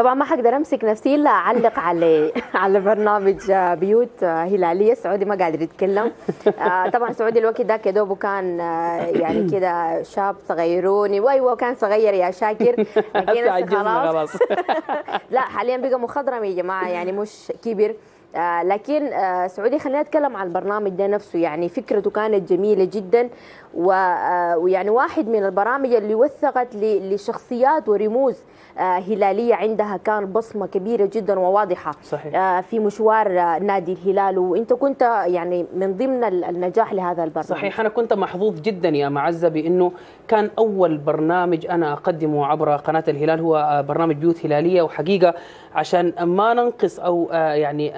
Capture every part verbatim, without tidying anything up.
طبعا ما حقدر امسك نفسي الا اعلق على على برنامج بيوت هلاليه. سعودي ما قادر يتكلم. طبعا سعودي الوقت ده كدوبه كان يعني كده شاب صغيروني، وايوه كان صغير يا شاكر، لكن خلاص لا حاليا بقى مخضرم يا جماعه، يعني مش كبر. آه لكن آه سعودي خلينا نتكلم عن البرنامج ده نفسه. يعني فكرته كانت جميلة جدا، ويعني واحد من البرامج اللي وثقت لشخصيات ورموز آه هلالية عندها كان بصمة كبيرة جدا وواضحة. صحيح. آه في مشوار آه نادي الهلال، وانت كنت يعني من ضمن النجاح لهذا البرنامج. صحيح، أنا كنت محظوظ جدا يا معزة بأنه كان أول برنامج أنا أقدمه عبر قناة الهلال هو برنامج بيوت هلالية. وحقيقة عشان ما ننقص أو آه يعني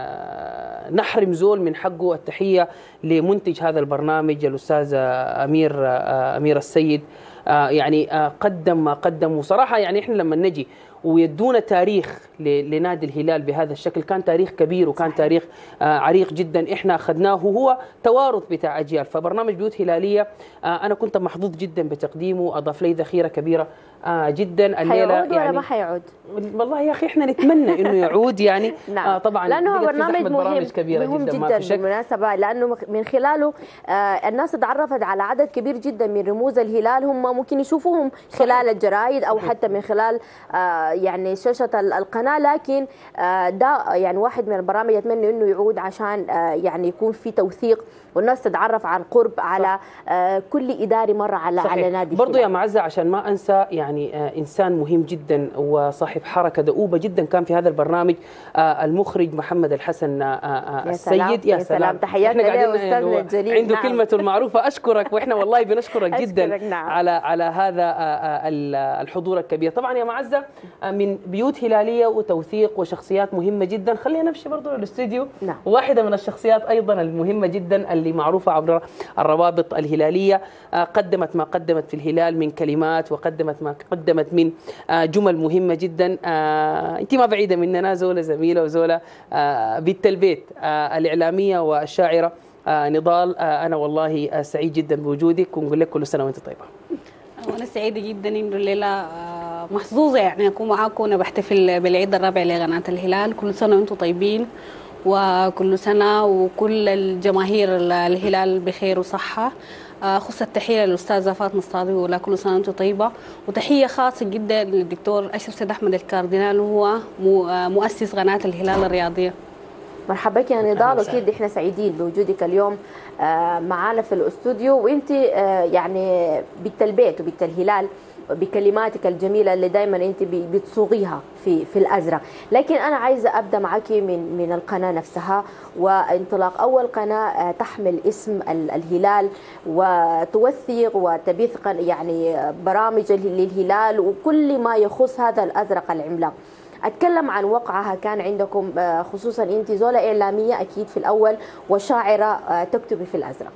آه نحرم زول من حقه، التحية لمنتج هذا البرنامج الأستاذ أمير آه أمير السيد. آه يعني آه قدم ما قدم، وصراحة يعني إحنا لما نجي ويدونا تاريخ لنادي الهلال بهذا الشكل، كان تاريخ كبير وكان صحيح. تاريخ آه عريق جدا احنا اخذناه، وهو توارث بتاع اجيال. فبرنامج بيوت هلاليه آه انا كنت محظوظ جدا بتقديمه، اضاف لي ذخيره كبيره آه جدا. الليله حيعود يعني ولا ما حيعود؟ والله يا اخي احنا نتمنى انه يعود يعني. نعم. آه طبعا لانه برنامج مهم برامج كبيره مهم جدا, جدا, جداً بالمناسبه، لانه من خلاله آه الناس تعرفت على عدد كبير جدا من رموز الهلال، هم ممكن يشوفوهم خلال صحيح. الجرائد او صحيح. حتى من خلال آه يعني شاشه القناه، لكن آه ده يعني واحد من البرامج اتمنى انه يعود عشان آه يعني يكون في توثيق والناس تتعرف عن قرب على آه كل اداري مر على صحيح. على نادي برضو يا معزه عشان ما انسى يعني آه انسان مهم جدا وصاحب حركه دؤوبه جدا كان في هذا البرنامج، آه المخرج محمد الحسن آه آه السيد. يا سلام، تحياتنا له استاذنا الجليل. عنده نعم. كلمته المعروفه اشكرك، واحنا والله بنشكرك جدا نعم. على على هذا آه الحضور الكبير. طبعا يا معزه آه من بيوت هلاليه وتوثيق وشخصيات مهمه جدا، خلينا نمشي برضو للاستوديو. نعم. واحده من الشخصيات ايضا المهمه جدا اللي معروفه عبر الروابط الهلاليه، آه قدمت ما قدمت في الهلال من كلمات، وقدمت ما قدمت من آه جمل مهمه جدا. آه انت ما بعيده مننا، زوله زميله وزوله آه بنت البيت، آه الاعلاميه والشاعره آه نضال. آه انا والله آه سعيد جدا بوجودك، ونقول لك كل سنه وانت طيبه. وانا سعيده جدا انه الليله محظوظه يعني اكون معاكم. وانا بحتفل بالعيد الرابع لقناه الهلال. كل سنه وانتم طيبين، وكل سنه وكل الجماهير الهلال بخير وصحه. خص التحيه للاستاذه فاطمه الصادق، ولا كل سنه وانتم طيبه. وتحيه خاصه جدا للدكتور اشرف سيد احمد الكاردينال، وهو مؤسس قناه الهلال الرياضيه. مرحبا بك يا نضال، واكيد احنا سعيدين بوجودك اليوم معانا في الاستوديو، وانت يعني بنت البيت وبنت الهلال بكلماتك الجميله اللي دائما انت بتصوغيها في في الازرق. لكن انا عايزه ابدا معك من من القناه نفسها، وانطلاق اول قناه تحمل اسم الهلال وتوثق وتبث يعني برامج للهلال وكل ما يخص هذا الازرق العملاق. اتكلم عن وقعها كان عندكم، خصوصا انت زوله اعلاميه اكيد في الاول وشاعره تكتبي في الازرق.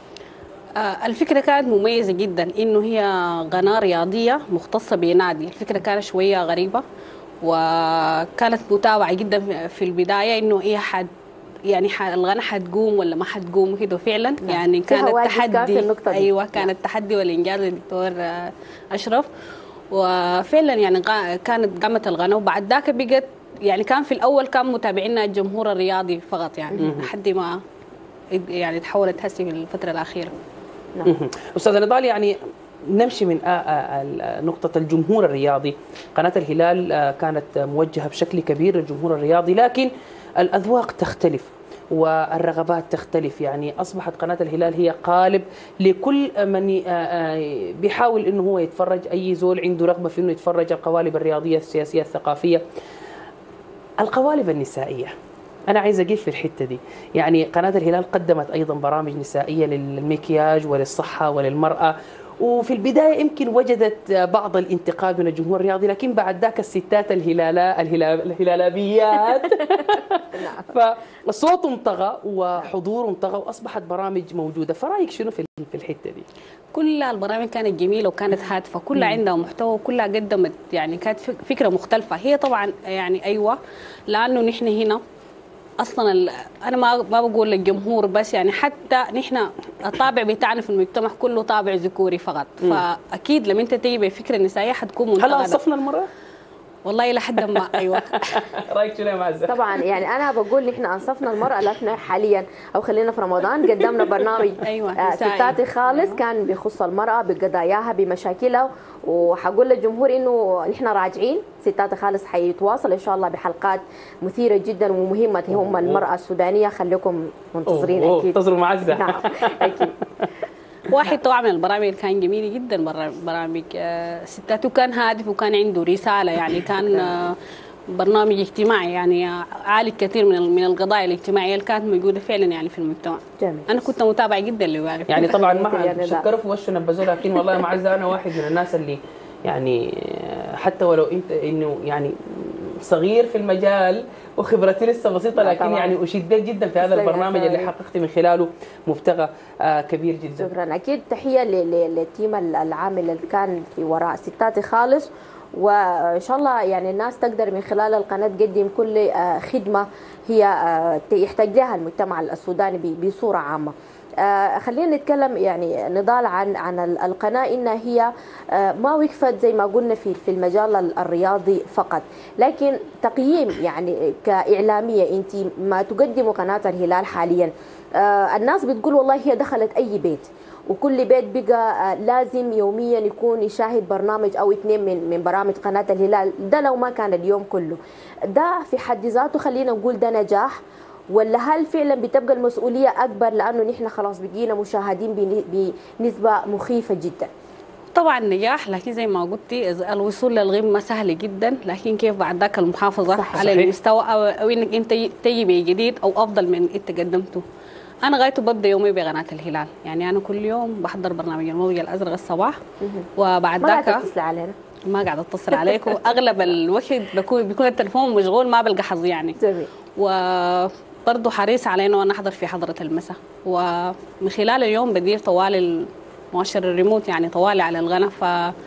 الفكرة كانت مميزة جدا، إنه هي قناة رياضية مختصة بنادي. الفكرة كانت شوية غريبة، وكانت متابعة جدا في البداية، إنه إيه حد يعني القناة حتقوم ولا ما حتقوم كده فعلا. نعم. يعني كانت تحدي. أيوة كانت نعم. تحدي والإنجاز للدكتور أشرف، وفعلا يعني كانت قامت القناة. وبعد ذاك بقت يعني كان في الأول كان متابعينا الجمهور الرياضي فقط، يعني لحد ما يعني تحولت هسه في الفترة الأخيرة. نعم. أستاذة نضال، يعني نمشي من نقطة الجمهور الرياضي. قناة الهلال كانت موجهة بشكل كبير للجمهور الرياضي، لكن الأذواق تختلف والرغبات تختلف. يعني أصبحت قناة الهلال هي قالب لكل من بيحاول إنه هو يتفرج، أي زول عنده رغبة في إنه يتفرج القوالب الرياضية السياسية الثقافية. القوالب النسائية أنا عايز أقف في الحتة دي. يعني قناة الهلال قدمت أيضا برامج نسائية للمكياج وللصحة وللمرأة، وفي البداية يمكن وجدت بعض الانتقاد من الجمهور الرياضي، لكن بعد ذاك الستات الهلالا الهلالابيات فصوتهم طغى وحضورهم طغى وأصبحت برامج موجودة. فرأيك شنو في الحتة دي؟ كل البرامج كانت جميلة وكانت هادفة، كلها عندها محتوى وكلها قدمت يعني كانت فكرة مختلفة. هي طبعا يعني أيوة، لأنه نحن هنا اصلا انا ما ما بقول للجمهور بس، يعني حتى نحن الطابع بتاعنا في المجتمع كله طابع ذكوري فقط. م. فاكيد لما انت تيجي بفكره نسائيه حتكون منتقده. هل انصفنا المراه؟ والله لحد ما ايوه. رايك شنو يا معزه؟ طبعا يعني انا بقول نحن انصفنا المراه، لكن حاليا او خلينا في رمضان قدمنا برنامج أيوة، آه ستاتي خالص. أيوة. كان بيخص المراه بقضاياها بمشاكلها، وحقول للجمهور انه نحن راجعين. ستاتي خالص حيتواصل ان شاء الله بحلقات مثيره جدا ومهمه هم المراه السودانيه. خليكم منتظرين. أوه. اكيد انتظروا معزه. نعم اكيد. واحد طبعا من البرامج اللي كان جميل جدا برامج ستات، وكان هادف وكان عنده رساله، يعني كان برنامج اجتماعي يعني عالج كثير من من القضايا الاجتماعيه اللي كانت موجوده فعلا يعني في المجتمع. جميل. انا كنت متابعه جدا لواقف يعني طبعا ما شكروا في وشه نبذوه، لكن والله معزه انا واحد من الناس اللي يعني حتى ولو انت انه يعني صغير في المجال وخبرتي لسه بسيطه، لكن طبعا. يعني اشدت جدا في هذا البرنامج اللي حققت من خلاله مبتغى آه كبير جدا. شكرا. اكيد تحيه للتيم العامل اللي كان في وراء ستاتي خالص، وان شاء الله يعني الناس تقدر من خلال القناه تقدم كل آه خدمه هي آه يحتاج لها المجتمع السوداني بصوره عامه. آه خلينا نتكلم يعني نضال عن عن القناه، انها هي آه ما وقفت زي ما قلنا في في المجال الرياضي فقط، لكن تقييم يعني كاعلاميه انت ما تقدمه قناه الهلال حاليا. آه الناس بتقول والله هي دخلت اي بيت، وكل بيت بقى لازم يوميا يكون يشاهد برنامج او اثنين من من برامج قناه الهلال. ده لو ما كان اليوم كله، ده في حد ذاته خلينا نقول ده نجاح، ولا هل فعلا بتبقى المسؤوليه اكبر لانه نحن خلاص بقينا مشاهدين بنسبه مخيفه جدا؟ طبعا نجاح، لكن زي ما قلتي الوصول للقمه سهل جدا، لكن كيف بعد ذاك المحافظه صحيح. على صحيح. المستوى أو, او انك انت تجي بجديد او افضل من انت قدمته. انا غايته ببدا يومي بقناه الهلال، يعني انا كل يوم بحضر برنامج الموج الازرق الصباح، وبعد ذاك ما تتصل علينا، ما قاعده اتصل عليك، واغلب الوقت بكون بيكون التليفون مشغول ما بلقى حظ يعني. جميل. وبرضه حريص على انه انا احضر في حضره المساء، ومن خلال اليوم بدير طوال مؤشر الريموت يعني طوالي على القناه، ف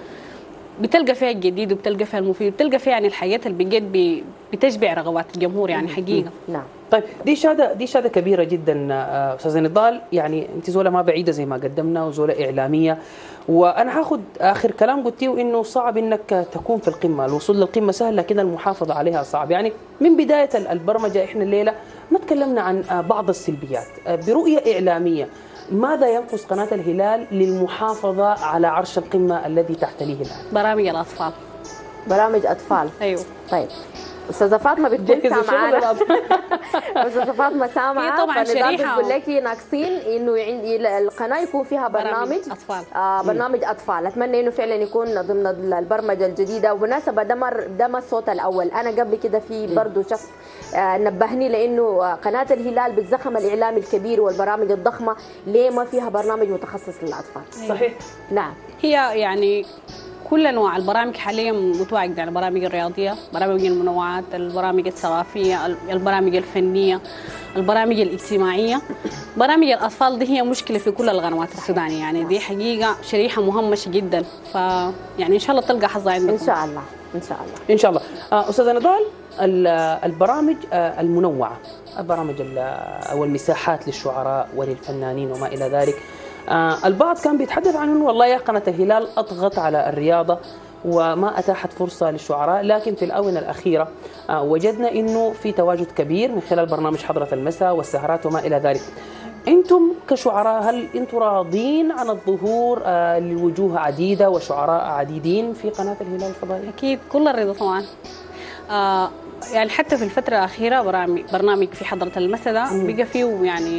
بتلقى فيها الجديد وبتلقى فيها المفيد، بتلقى فيها يعني الحاجات اللي بجد بتشبع رغبات الجمهور يعني حقيقه. نعم. طيب دي شهاده دي شهاده كبيره جدا استاذه نضال، يعني انت زوله ما بعيده زي ما قدمنا وزوله اعلاميه، وانا هاخذ اخر كلام قلتيه انه صعب انك تكون في القمه، الوصول للقمه سهل لكن المحافظه عليها صعب. يعني من بدايه البرمجه احنا الليله ما تكلمنا عن بعض السلبيات، برؤيه اعلاميه ماذا ينقص قناه الهلال للمحافظه على عرش القمه الذي تحتليه الان؟ برامج الاطفال. برامج اطفال. ايوه. طيب استاذه فاطمه بتكون سامعانا. استاذه فاطمه سامعه، طبعا شريحه بقول لك ناقصين انه عندي القناه يكون فيها برنامج اطفال. آه برنامج اطفال، اتمنى انه فعلا يكون ضمن البرمجه الجديده. وبالمناسبه ده مر ده ما الصوت الاول، انا قبل كده في برضه شخص آه نبهني لانه قناه الهلال بالزخم الاعلامي الكبير والبرامج الضخمه ليه ما فيها برنامج متخصص للاطفال؟ صحيح. نعم. هي يعني كل انواع البرامج حاليا متواجده، يعني البرامج الرياضيه، برامج المنوعات، البرامج الثقافيه، البرامج الفنيه، البرامج الاجتماعيه. برامج الاطفال دي هي مشكله في كل القنوات السودانيه، يعني دي حقيقه شريحه مهمشه جدا، ف يعني ان شاء الله تلقى حظها عندكم. ان شاء الله ان شاء الله ان شاء الله. استاذه نضال، البرامج المنوعه، البرامج او المساحات للشعراء وللفنانين وما الى ذلك، آه البعض كان بيتحدث عن انه والله يا قناه الهلال اضغط على الرياضه وما اتاحت فرصه للشعراء، لكن في الاونه الاخيره آه وجدنا انه في تواجد كبير من خلال برنامج حضره المساء والسهرات وما الى ذلك. انتم كشعراء هل انتم راضين عن الظهور آه لوجوه عديده وشعراء عديدين في قناه الهلال الفضائي؟ اكيد كل الرضا طبعا. آه يعني حتى في الفتره الاخيره برامج برنامج في حضره المساء ده بقى فيه يعني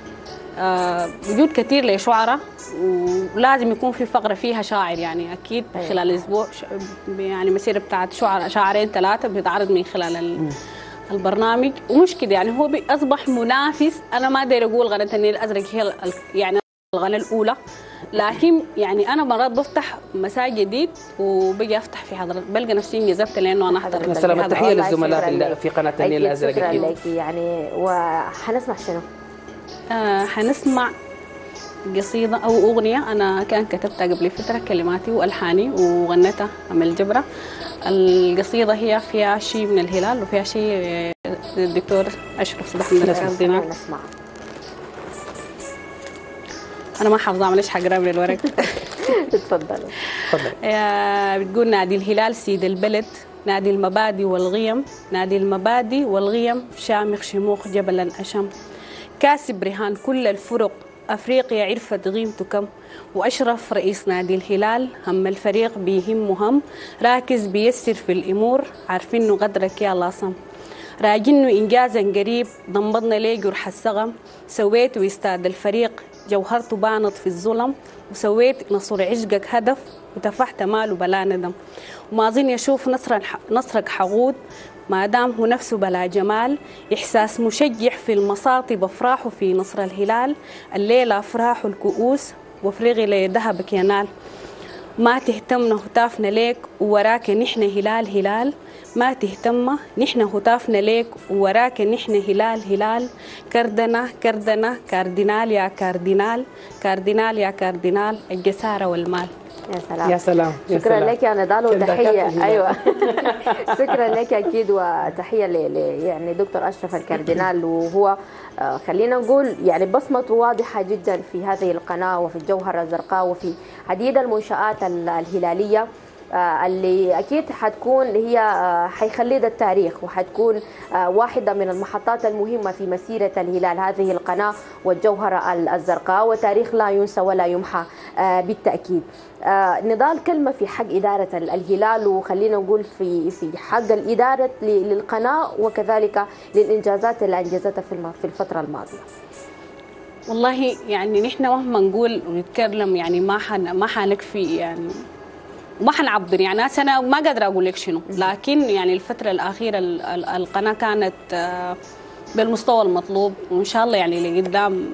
آه وجود كثير لشعراء، ولازم يكون في فقره فيها شاعر، يعني اكيد خلال الاسبوع يعني مسيره بتاعت شعراء شاعرين ثلاثه بيتعرض من خلال البرنامج. ومش كده يعني هو اصبح منافس، انا ما اقدر اقول قناه النيل الازرق هي يعني القناه الاولى، لكن يعني انا مرات بفتح مساء جديد وبجي افتح في حضرتك بلقى نفسي انجذبت لانه انا احضر. السلام، تحيه للزملاء في قناه النيل الازرق. شكرا لك. يعني وحنسمع شنو؟ آه حنسمع قصيدة أو أغنية أنا كان كتبتها قبل فترة، كلماتي وألحاني وغنتها أم الجبرة. القصيدة هي فيها شيء من الهلال وفيها شيء الدكتور أشرف صباح من الأردن. نسمع. أنا ما حافظة معلش حقرا من الورق. تفضل. تفضل. بتقول نادي الهلال سيد البلد نادي المبادئ والقيم، نادي المبادئ والقيم شامخ شموخ جبلا أشم، كاسب رهان كل الفرق أفريقيا عرفت قيمته كم، وأشرف رئيس نادي الهلال هم الفريق بيهم هم، راكز بيسر في الأمور عارفين إنه قدرك يا لاصم، راجنه إنجازا قريب ضمضنا ليه جرح السغم، سويت ويستاد الفريق جوهرته بانت في الظلم، وسويت نصر عشقك هدف وتفحت ماله بلا ندم، وما أظن يشوف نصر نصرك حقود ما دام هو نفسه بلا جمال، إحساس مشجع في المصاطب أفراحه في نصر الهلال، الليلة أفراح الكؤوس وفرغي لي ذهبك ينال، ما تهتمنا هتافنا ليك ووراك نحن هلال هلال، ما تهتم نحن هتافنا ليك ووراك نحن هلال هلال، كردنا كردنا كاردينال يا كاردينال، كاردينال يا كاردينال الجسارة والمال. يا سلام يا سلام يا شكرا سلام. لك يا نضال وتحيه. ايوه شكرا لك اكيد، وتحيه ل يعني دكتور اشرف الكاردينال، وهو آه خلينا نقول يعني بصمته واضحه جدا في هذه القناه وفي الجوهره الزرقاء وفي عديد المنشآت الهلاليه آه اللي اكيد حتكون هي آه حيخلد التاريخ، وحتكون آه واحده من المحطات المهمه في مسيره الهلال، هذه القناه والجوهره الزرقاء، وتاريخ لا ينسى ولا يمحى آه بالتاكيد. آه نضال كلمه في حق اداره الهلال، وخلينا نقول في في حق الاداره للقناه وكذلك للانجازات اللي انجزتها في في الفتره الماضيه. والله يعني نحن مهما نقول ونتكلم يعني ما حن ما حنكفي يعني ما حنعبر، يعني انا ما قادره اقول لك شنو، لكن يعني الفتره الاخيره القناه كانت بالمستوى المطلوب، وان شاء الله يعني لقدام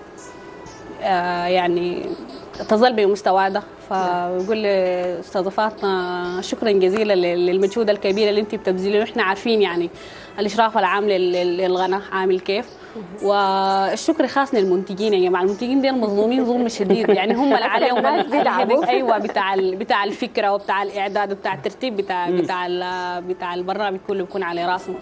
يعني تظل بمستوى ده. فبقول لاستاذه فاطمه شكرا جزيلا للمجهود الكبير اللي انت بتبذليه، واحنا عارفين يعني الاشراف العام للغناء عامل كيف، والشكر خاص للمنتجين يا جماعه، المنتجين دول مظلومين ظلم شديد، يعني هم اللي عليهم ايوه بتاع بتاع الفكره وبتاع الاعداد وبتاع الترتيب بتاع بتاع بتاع البرنامج كله بيكون على راسهم.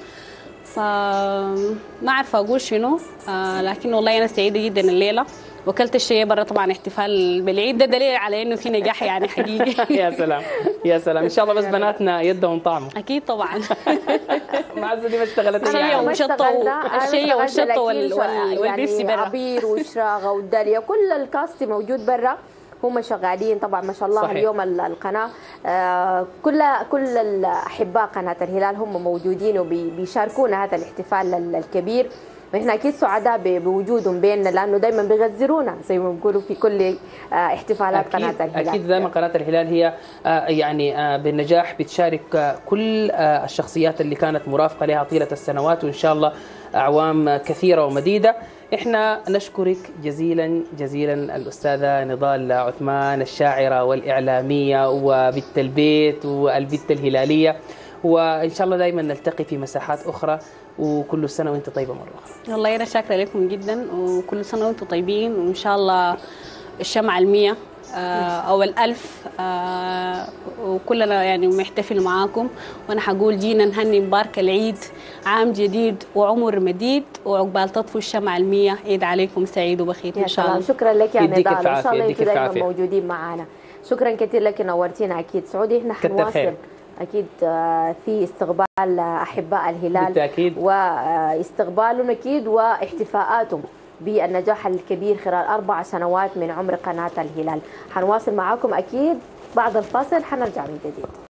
فما عارفه اقول شنو، آه لكن والله انا سعيده جدا الليله، وكلت الشيء برا طبعا احتفال بالعيد، ده دليل على انه في نجاح يعني حقيقي. يا سلام يا سلام، ان شاء الله بس بناتنا يدهم طعمه. اكيد طبعا. معزه دي ما اشتغلت الشيء والشطه الشيء والشطه والبيبسي برا، عبير وشراغه والداليا كل الكاست موجود برا، هم شغالين طبعا ما شاء الله. صحيح. اليوم القناه آه كل كل الاحباء قناه الهلال هم موجودين وبيشاركونا هذا الاحتفال الكبير، واحنا اكيد سعداء بوجودهم بيننا، لانه دائما بيغزرونا زي ما بيقولوا في كل احتفالات قناه الهلال. اكيد دائما قناه الهلال هي يعني بالنجاح بتشارك كل الشخصيات اللي كانت مرافقه لها طيله السنوات، وان شاء الله اعوام كثيره ومديده. احنا نشكرك جزيلا جزيلا الاستاذه نضال عثمان، الشاعره والاعلاميه وبت البيت والبت الهلاليه، وان شاء الله دائما نلتقي في مساحات اخرى، وكل سنه وانت طيبه مره اخرى. والله انا شاكره لكم جدا، وكل سنه وانتم طيبين، وان شاء الله الشمعه المية او الألف وكلنا يعني محتفل معاكم، وانا حقول جينا نهني مبارك العيد، عام جديد وعمر مديد، وعقبال تطفوا الشمعه المية، عيد عليكم سعيد وبخير ان شاء الله. شكرا لك يا نضال، ان شاء الله انتم دايما موجودين معنا. شكرا كثير لك، نورتينا. اكيد سعودي احنا حنواصل اكيد في استقبال احباء الهلال بالتأكيد، واستقبالهم اكيد واحتفاءاتهم بالنجاح الكبير خلال اربع سنوات من عمر قناه الهلال. حنواصل معاكم اكيد بعد الفاصل، حنرجع من جديد.